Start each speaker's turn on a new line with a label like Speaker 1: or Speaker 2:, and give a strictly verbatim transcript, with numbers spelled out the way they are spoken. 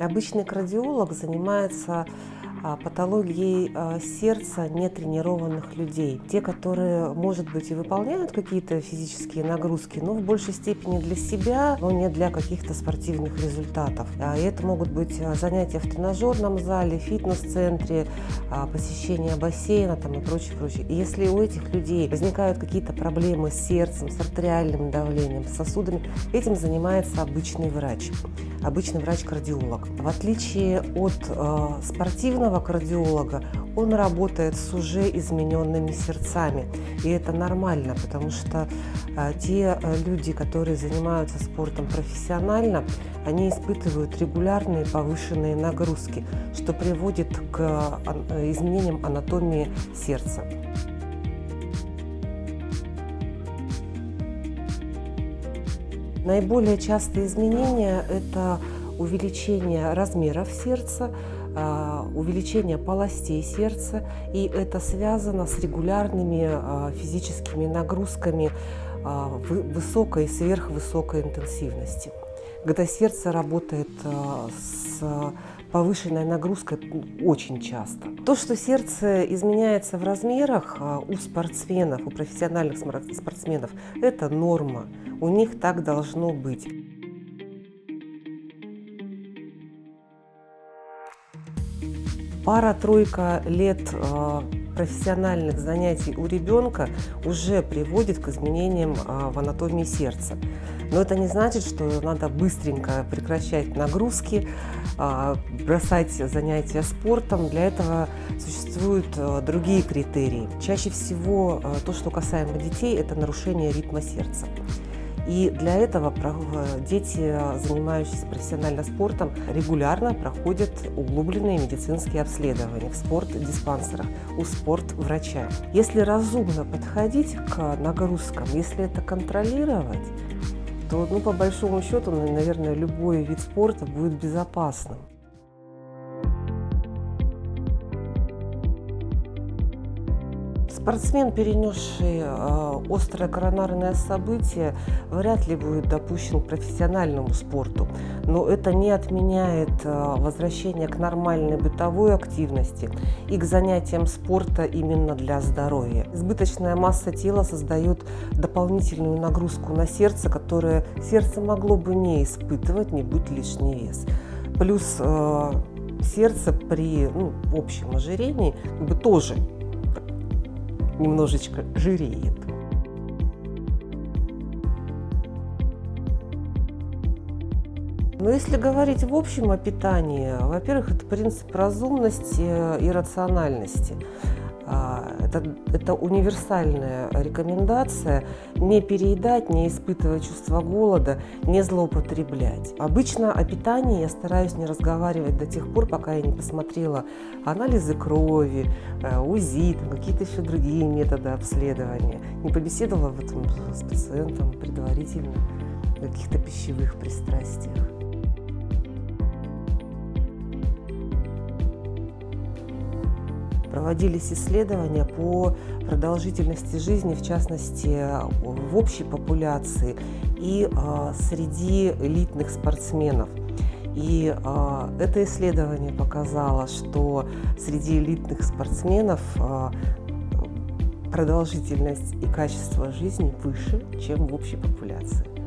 Speaker 1: Обычный кардиолог занимается патологией сердца нетренированных людей. Те, которые, может быть, и выполняют какие-то физические нагрузки, но в большей степени для себя, но не для каких-то спортивных результатов. И это могут быть занятия в тренажерном зале, фитнес-центре, посещение бассейна там, и прочее, прочее. И если у этих людей возникают какие-то проблемы с сердцем, с артериальным давлением, с сосудами, этим занимается обычный врач, обычный врач-кардиолог. В отличие от э, спортивного кардиолога, он работает с уже измененными сердцами. И это нормально, потому что э, те э, люди, которые занимаются спортом профессионально, они испытывают регулярные повышенные нагрузки, что приводит к э, изменениям анатомии сердца. Наиболее частые изменения – это увеличение размеров сердца, увеличение полостей сердца, и это связано с регулярными физическими нагрузками высокой и сверхвысокой интенсивности, когда сердце работает с повышенной нагрузкой очень часто. То, что сердце изменяется в размерах у спортсменов, у профессиональных спортсменов, это норма. У них так должно быть. Пара-тройка лет профессиональных занятий у ребенка уже приводит к изменениям в анатомии сердца. Но это не значит, что надо быстренько прекращать нагрузки, бросать занятия спортом. Для этого существуют другие критерии. Чаще всего то, что касаемо детей, это нарушение ритма сердца. И для этого дети, занимающиеся профессионально спортом, регулярно проходят углубленные медицинские обследования в спортдиспансерах у спортврача. Если разумно подходить к нагрузкам, если это контролировать, то, ну, по большому счету, наверное, любой вид спорта будет безопасным. Спортсмен, перенесший э, острое коронарное событие, вряд ли будет допущен к профессиональному спорту. Но это не отменяет э, возвращение к нормальной бытовой активности и к занятиям спорта именно для здоровья. Избыточная масса тела создает дополнительную нагрузку на сердце, которое сердце могло бы не испытывать, не будь лишний вес. Плюс э, сердце при ну, общем ожирении как бы тоже немножечко жиреет. Но если говорить в общем о питании, во-первых, это принцип разумности и рациональности. Это, это универсальная рекомендация не переедать, не испытывать чувство голода, не злоупотреблять. Обычно о питании я стараюсь не разговаривать до тех пор, пока я не посмотрела анализы крови, УЗИ, какие-то еще другие методы обследования, не побеседовала в этом с пациентом предварительно о каких-то пищевых пристрастиях. Проводились исследования по продолжительности жизни, в частности, в общей популяции и а, среди элитных спортсменов. И а, это исследование показало, что среди элитных спортсменов а, продолжительность и качество жизни выше, чем в общей популяции.